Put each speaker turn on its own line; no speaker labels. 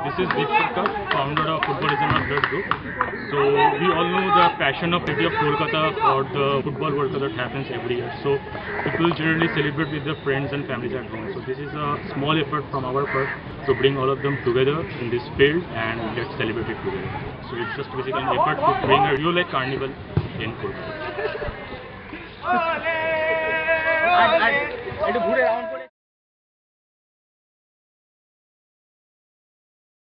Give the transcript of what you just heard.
This is Viv Sarkar, founder of Football is in Our Blood group. So we all know the passion of city of Kolkata for the football World Cup that happens every year. So people generally celebrate with their friends and families at home. So this is a small effort from our part to bring all of them together in this field and get celebrated together. So it's just basically an effort to bring a real like carnival in Kolkata.